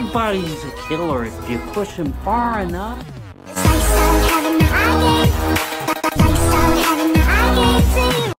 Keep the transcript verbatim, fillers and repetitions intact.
Everybody's a killer if you push him far enough. It's like so having the eye game. Like so having the eye game to you.